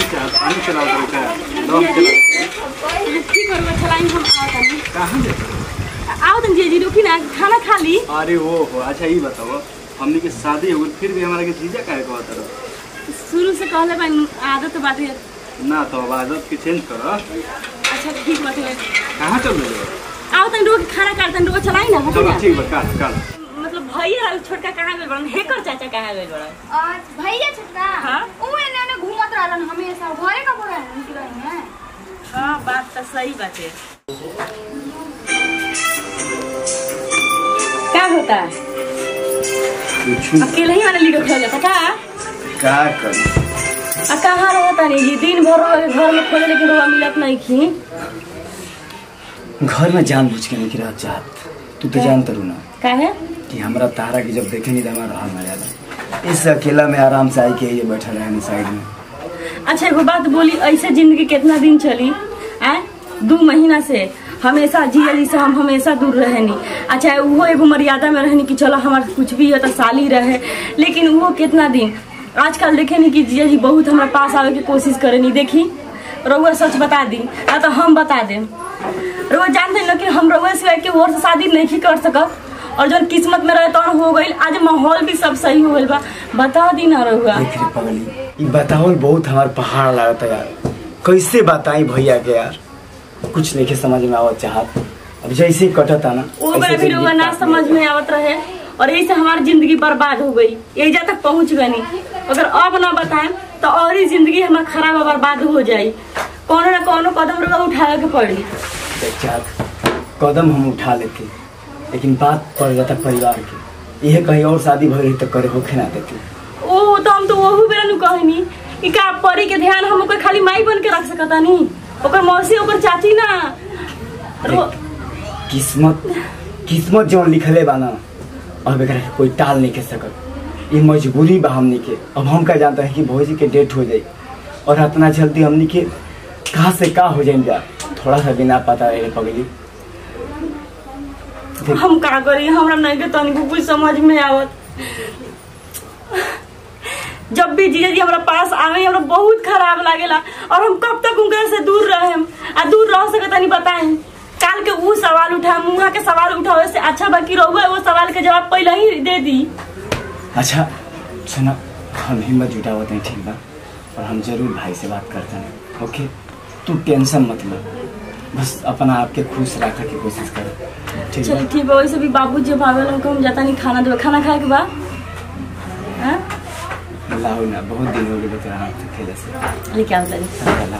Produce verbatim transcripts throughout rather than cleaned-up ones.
चाह पानी चलाओ तो क्या दम चला ठीक है मैं चलाएं हम आओ तनी कहां जाते आओ तनी जी जी रुकी ना खाना खा ली। अरे वो हो अच्छा ये बताओ हमने की शादी हो गई फिर भी हमारा के जीजा काहे को आता शुरू से कहले भाई आदत बात है ना तो अब आदत के चेंज करो। अच्छा ठीक बात है कहां चल रहे हो? आओ तनी रोक खाना खा तनी रोक चलाई ना चलो ठीक बा काट काट मतलब भैया छोटका कहां गइल बड़न हेकर चाचा कहां गइल बड़न आज भैया छोटका हां ऊ एने एने घूमत रहलन हमेशा घरे का बोला उनकी रही है। हां बात तो सही बात है। क्या होता है कुछ अकेले ही वाला लीडो खेल जाता का क्या कर आ कहां रहता नहीं जी दिन भर घर में खोले लेकिन रोवा मिलत नहीं खी घर में जानबूझ के नहीं गिरा चाहत तू तो जानता रू ना काहे कि हमरा तारा की जब देखे नहीं हमारा हाल ना जाता इस अकेला में आराम से आई के ये बैठा रहे साइड में। अच्छा एगो बात बोली ऐसे जिंदगी कितना दिन चली आ दो महीना से हमेशा जिया जी से हम हमेशा दूर रहनी। अच्छा वो एगो मर्यादा में रहनी कि चलो हमारा कुछ भी हो तो साली रहे लेकिन वो कितना दिन आजकल देखे नहीं कि जिया जी बहुत हमारे पास आवे की कोशिश करे नहीं देखी रउआ सच बता दी ना तो हम बता दें रउआ जानते हैं लेकिन हम रउआ सिवाय के और से शादी नहीं कर सकत और जो किस्मत में रहे तो हो गई आज माहौल भी सब सही हो गई बा बता दी ना रहुआ। देख रे पगली ये बताओ बहुत हमार पहाड़ लागत यार कैसे बताई भैया के यार कुछ नहीं के समझ में आवत चाहत अब जैसे ही कटता ना वो भी रहुआ ना समझ में आवत रहे और यही से हमारी जिंदगी बर्बाद हो गई यही तक पहुँच गई अगर अब ना बताएं तो और ही जिंदगी हमारा खराब और बर्बाद हो जाये कोनो ना कोनो कदम रहुआ उठावे के पड़ी। कदम हम उठा लेते लेकिन बात पड़ जाता परिवार की यह कहीं और शादी भर तो करे होके ना देती ओ तो हम तो वही बेरा नु कहनी कि का परी के ध्यान हम ओकर खाली माई बन के रख सकता नहीं ओकर मौसी ओकर चाची ना किस्मत किस्मत जो लिखले बा ना अब एकरा कोई टाल नहीं के सकत ये मजबूरी बा हमनी के। अब हम का जानता है कि भौजी के डेट हो जाए और इतना जल्दी हमनी के कहाँ से का हो जाए थोड़ा सा बिना पता रहे पगली हम का करी हमरा नहीं के तनिको कुछ समझ में आवत जब भी जीजा जी हमारा पास आवे हमरा बहुत खराब लागेला और हम कब तक उनके से दूर रहेम आ दूर रह सकत नहीं बताएं काल के वो सवाल उठा मुंहा के सवाल उठावे से अच्छा बाकी रहुआ वो सवाल के जवाब पहले ही दे दी। अच्छा सुना हम हिम्मत जुटावत नहीं ठीक बा और हम जरूर भाई से बात करते हैं ओके तू टेंशन मत ले बस अपना आपके खुश रखने की कोशिश कर ठीक चल ठीक है वैसे भी बाबू जब भावे हमको हम जाता नहीं खाना देवे खाना खाए के बाद हैं लाओ ना बहुत दिन हो गए तेरा हाथ खेले से अरे क्या होता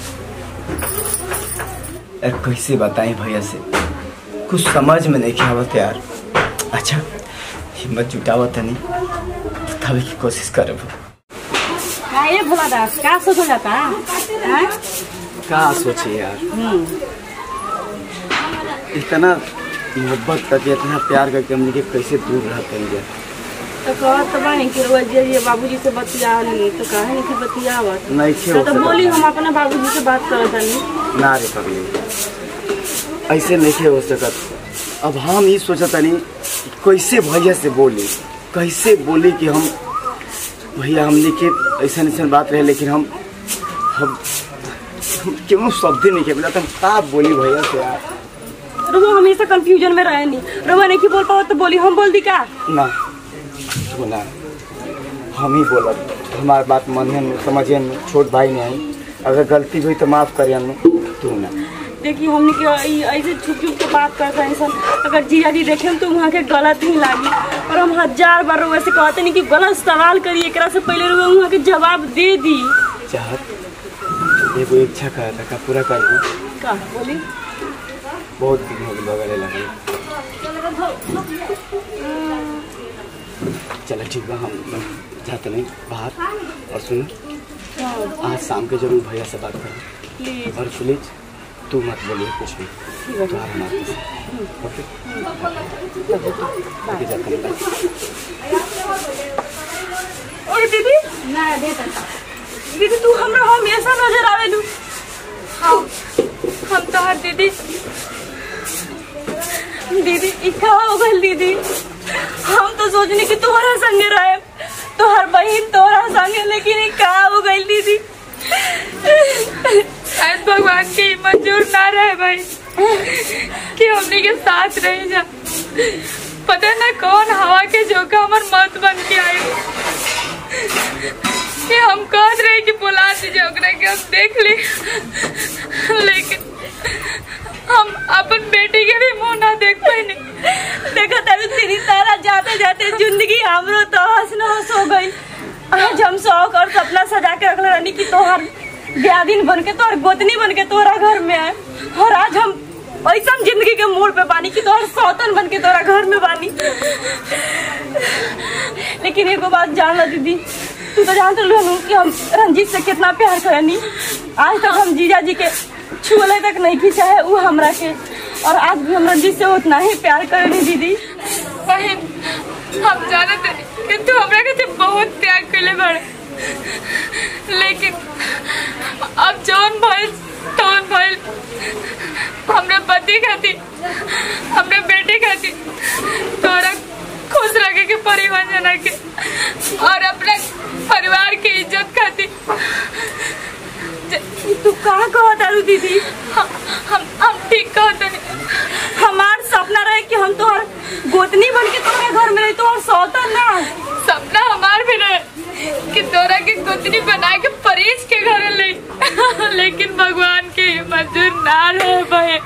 यार कैसे बताएं भैया से कुछ समझ में नहीं आवत यार। अच्छा हिम्मत जुटावत नहीं तभी की कोशिश करे काहे भोला दास का सोच जाता है क्या सोचे यार इतना मोहब्बत करके इतना प्यार करके हमने के कैसे दूर रहते हैं तो कहत तो बानी कि रोज ये बाबूजी से बतिया ली तो काहे नहीं कि बतियावत नहीं तो, तो बोली हम अपने बाबूजी से बात करत हनी ना रे पगली ऐसे नहीं हो सकत। अब हम ये सोचता नहीं कैसे भैया से बोली कैसे बोली कि हम भैया हमने के ऐसा ऐसा बात रहे लेकिन हम हम क्यों शब्द नहीं किया तो हम का बोली भैया से यार रोबो हमेशा कंफ्यूजन में रहे नहीं रोबो नहीं कि बोल पाओ तो बोली हम बोल दी का ना बोला हम ही बोला हमारी बात मन समझिए छोट भाई ने आई अगर गलती हुई तो माफ करिए तू ना देखिए हमने के ऐसे छुप छुप के बात करते हैं इंसान अगर जीजा जी देखें तो वहाँ के गलत ही लागी और हम हजार बार वैसे कहते नहीं कि गलत सवाल करिए एक से पहले वहाँ के जवाब दे दी चाहत एगो इच्छा कहा था का पूरा कर दूँ का बोली बहुत दिन हो गए बगल लगे चलो ठीक बा हम जाते नहीं बाहर और सुनो आज शाम के जरूर भैया से बात करें और प्लीज तू मत बोलिए कुछ भी तुम्हारा हमारे ओके ओके जाते हैं और दीदी ना दे ता दीदी तू हमरा हमेशा नजर आवेलू हां हम तो हर दीदी दीदी इका हो गल दीदी हम तो सोचने कि तोहरा संगे रहे तोहर बहन तोहरा संगे लेकिन का हो गई दीदी हमने के साथ रह जा। पता ना कौन हवा के झोंका हमार मौत बन के आई कि हम कह रहे कि बुला दीजिए ओकरा के हम देख ली, लेकिन हम अपन बेटी के भी मुंह ना देख पाए। देखो तभी तेरी तारा जाते जाते जिंदगी हमरो तो हंस नहस हो गई। आज हम शौक और सपना सजा के रखले रहनी कि तोहर ब्याह बन के तोहर गोतनी बन के तोहरा घर में आए, और आज हम ऐसा जिंदगी के मोड़ पे बानी कि तोहर सौतन बन के तोहरा घर में बानी। लेकिन एगो बात जान ला दीदी, तू तो जानते रहू कि हम रंजीत से कितना प्यार करनी। आज तक हम जीजा जी के छुअले तक नहीं खींचा है वो हमरा के, और आज भी हम रंजीत से उतना ही प्यार करनी। दीदी बहन, हम जानते कि तू हमरा के बहुत त्याग कैले बड़े, लेकिन अब जौन भइल तौन भइल। हमरे पति खातिर, हमरे बेटे खातिर तोरा खुश रखे के, परिवार जना के और अपने परिवार के इज्जत खातिर। तू कहाँ कहता रू दीदी? हम हम, हम ठीक कहते नहीं। हमार सपना रहे कि हम तोहर गोतनी बन के तोहरे घर में रही, तोहर सौतन ना। सपना हमार भी रहे कि तोरा के गोतनी बना के परेश के घर ले, लेकिन भगवान के मंजूर ना रहे भाई।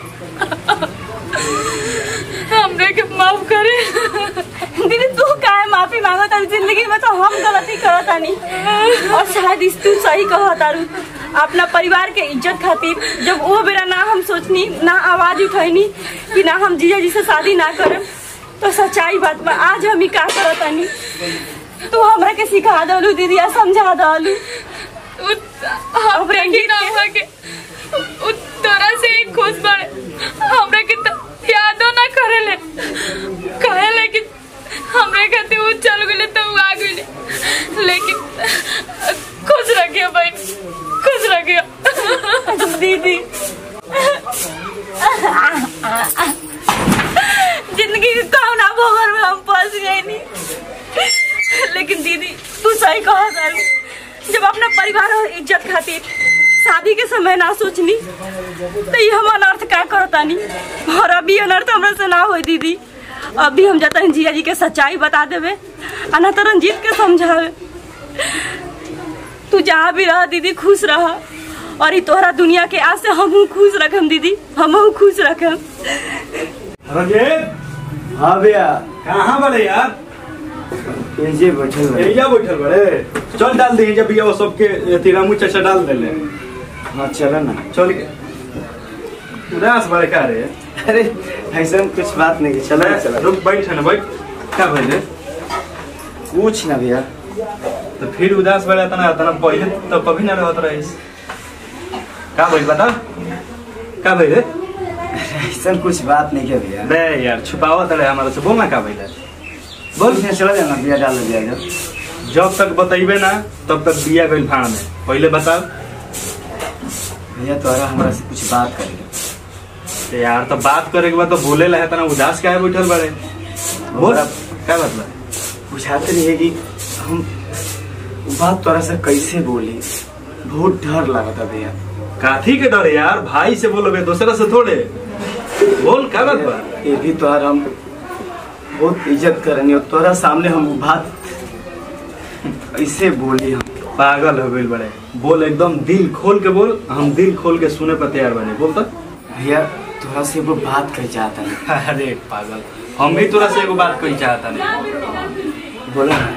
हमरे के माफ करे। दीदी तू काहे माफी मांगता? जिंदगी में तो हम गलती करता नहीं, और शायद इस तू सही कहता रू। अपना परिवार के इज्जत खातिर जब वो बेरा ना हम सोचनी, ना आवाज उठैनी कि ना हम जीजा जी से शादी ना करब, तो सच्चाई बात में आज हम ही का करता नहीं। तू हमरा के सिखा दलू दीदी, या समझा दलू। हम के तोरा से ही खुश बड़े, हमरा के यादो ना करेले, कहेले कि हमरे खातिर वो चल गए तो वो आ गए, लेकिन खुश रखियो भाई, खुश रखियो दीदी। जिंदगी के कौना भोगर में हम फंस गए नहीं। लेकिन दीदी तू सही कहा था, जब अपना परिवार और इज्जत खातिर शादी के समय ना सोचनी तो ये हम अनर्थ क्या करता नहीं, और अभी अनर्थ हमरा से ना हो दीदी। अभी हम जाता है जिया जी के सच्चाई बता देवे, अना तो रंजीत के समझावे। तू जहाँ भी रह दीदी खुश रह, और ये तोहरा दुनिया के आज से हम खुश रखम दीदी, हम खुश रखम। रंजीत, हाँ भैया। कहाँ बड़े यार? एजे बैठल बड़े। एजा बैठल बड़े? चल डाल दे जब भैया वो सबके तिरामू चाचा डाल दे ले। हाँ चलो ना। चल के उदास बड़े का रे? अरे ऐसा कुछ बात नहीं, चलो ना। चलो रुक, बैठ ना, बैठ। क्या भइले? कुछ ना भैया। तो फिर उदास बड़े तना तना पहले तो कभी ना रहत रहिस। का भइल बता? का भइले? ऐसा कुछ बात नहीं क्या भैया। बे यार छुपावत रहे हमारे से, बोल ना का भइले? बोल भैया, चलो जाना भैया, डाल दिया जब जब तक बतइबे ना तब तक बिया गइल फाड़ में। पहले बताओ भैया, तोरा हमरा से कुछ बात करेगा। तो यार तो बात करे के बाद तो बोले ला तना उदास काहे बैठल बड़े? बोल क्या बात बा? बुझाते रहिए कि हम बात तोरा से कैसे बोली, बहुत डर लगता भैया। काथी के डर यार? भाई से बोलोगे, दूसरा से थोड़े। बोल क्या बात बा? ये भी तोहर हम बहुत इज्जत करनी, और तोरा सामने हम बात ऐसे बोली। हम पागल हो गइल बड़े। बोल, एकदम दिल खोल के बोल, हम दिल खोल के सुने पर तैयार बने। बोल तो भैया, तोरा से वो बात कही चाहता नहीं। अरे पागल, हम भी तोरा से एगो बात कही चाहता नहीं। बोला ना।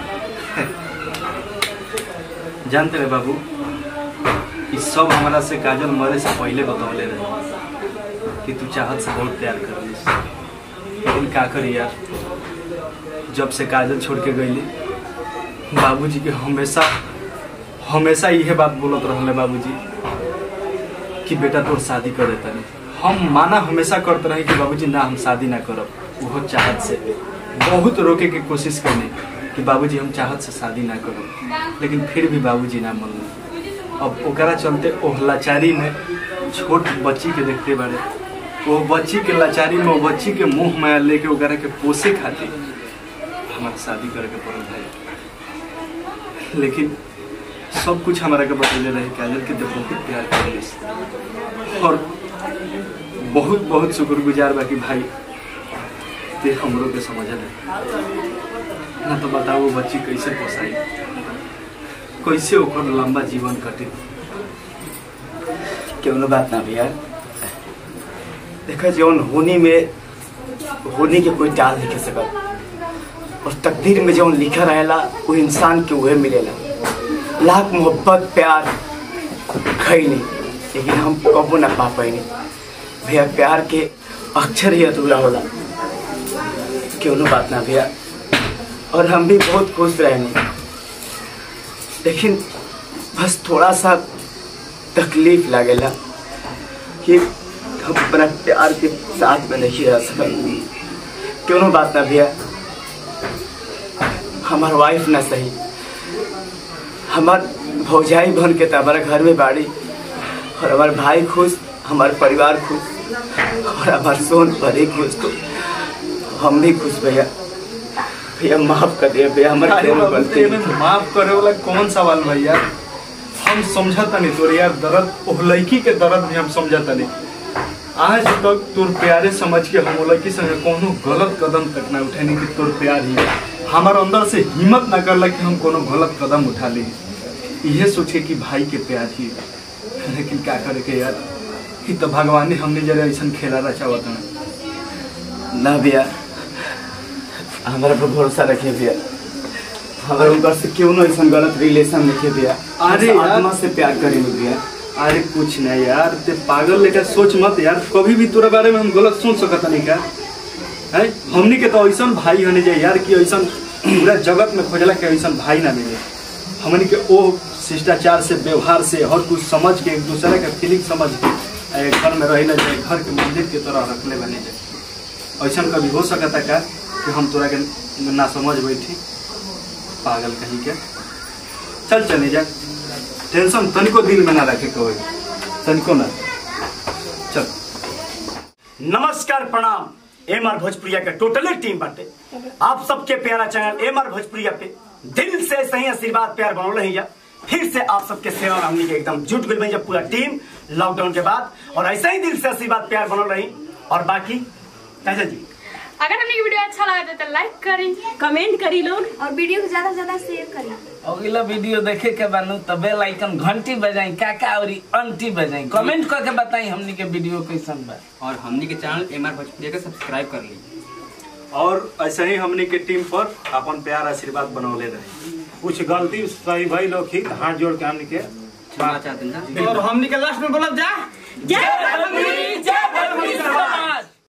जानते रहे बाबू, ये सब हमारा से काजल मरे से पहले बतौले रहे कि तू चाहत से बहुत प्यार कर रही, लेकिन का करी यार, जब से काजल छोड़ के गई बाबूजी के हमेशा हमेशा यह बात बोलत रहले बाबूजी कि बेटा तोर शादी कर देता नहीं। हम माना हमेशा करते रहे कि बाबूजी ना हम शादी ना करब, वो चाहत से बहुत रोके के कोशिश करने कि बाबूजी हम चाहत से शादी ना करब, लेकिन फिर भी बाबूजी ना मान। अब ओकरा चलते ओह लाचारी में छोट बच्ची के देखते बारे, वो बच्ची के लाचारी में, वो बच्ची के मुंह में लेके ओकरा के पोसे खातिर हमारा शादी करे के पड़ल भाई। लेकिन सब कुछ हमारा के बतले रहे काजल के तो बहुत प्यार कर, और बहुत बहुत शुक्रगुजार बा कि भाई ते हमरो के समझ ले ना तो बताओ बच्ची कैसे पोसाई, कैसे ओकर लंबा जीवन कटे। क्यों बात ना भैया, देखा जौन होनी में होनी के कोई टाल नहीं कर सकत, और तकदीर में जौन लिखा रहेला वो इंसान के वह मिलेला। लाख मोहब्बत प्यार खैनी लेकिन हम कबो ना पा पैनी भैया, प्यार के अक्षर ही अधूरा होला। क्यों बात ना भैया, और हम भी बहुत खुश रहेंगे, लेकिन बस थोड़ा सा तकलीफ लगेला कि हम अपना प्यार के साथ में नहीं रह सकते। क्यों बात ना भैया, हमार वाइफ ना सही, हमार भौजाई बन के हमारे घर में बाड़ी, और हमारे भाई खुश, हमारे परिवार खुश, और हमारे सोन परी खुश, तो हम भी खुश। भैया भैया माफ कर दिया भैया, हमारे गलती में माफ करे वाला कौन सवाल भैया, हम समझता नहीं तोर यार दर्द, ओह लड़की के दर्द भी हम समझता नहीं। आज तक तोर प्यारे समझ के हम लड़की संगे कोनो गलत कदम तक ना उठेनी कि तोर प्यार ही हमारे अंदर से हिम्मत ना करला कि हम कोनो गलत कदम उठा ली। यह सोचे कि भाई के प्यार ही, लेकिन क्या करे के यार, ये तो भगवान ने हमने जरा ऐसा खेला रचा होता ना भैया। हमारे पर भरोसा रखिए भैया, हमारे उनका से क्यों ना ऐसा गलत रिलेशन रखिए भैया। अरे आत्मा से प्यार करेंगे भैया। अरे कुछ नहीं यार, ते पागल लेकर सोच मत यार, कभी भी तोरा बारे में हम गलत सोच सकता नहीं क्या है। हमनी के तो ऐसा भाई होने जाए यार कि ऐसा पूरा जगत में खोजला के ऐसा भाई ना मिले। हमनी के ओ शिष्टाचार से, व्यवहार से, हर कुछ समझ के, एक दूसरे के फीलिंग समझ के घर में रही ना जाए, घर के मंदिर के तरह रखले बने जाए। ऐसा कभी हो सकता क्या कि हम तोरा के ना समझ बैठी, पागल कहीं के। चल चले जा, टेंशन तनिको दिल में ना रखे कोई, तनिको ना। चल। नमस्कार प्रणाम, एम आर भोजपुरिया के टोटली टीम बाटे आप सबके प्यारा चैनल एम आर भोजपुरिया पे दिल से सही आशीर्वाद प्यार बनल रही है। फिर से आप सबके सेवा में हमनी के एकदम जुट गई जब पूरा टीम लॉकडाउन के बाद, और ऐसा ही दिल से आशीर्वाद प्यार बनल रही। और बाकी कैसे जी, अगर हमने वीडियो अच्छा लगा तो लाइक करी, कमेंट करी लोग, और वीडियो को ज्यादा से ज्यादा शेयर करें। अगला वीडियो देखे के बानू तो बेल आइकन घंटी बजाई, काका और अंटी बजाई, कमेंट करके बताई हमनी के वीडियो कैसन बा, और हमनी के चैनल एम आर भोजपुरिया के सब्सक्राइब कर ली। और ऐसे ही हमनी के टीम पर अपन प्यार आशीर्वाद बनौले रहे। कुछ गलती सही भाई लोग ही हाथ जोड़ के हमनी के क्षमा चाहते हैं। और हमनी के लास्ट में बोलब जा जय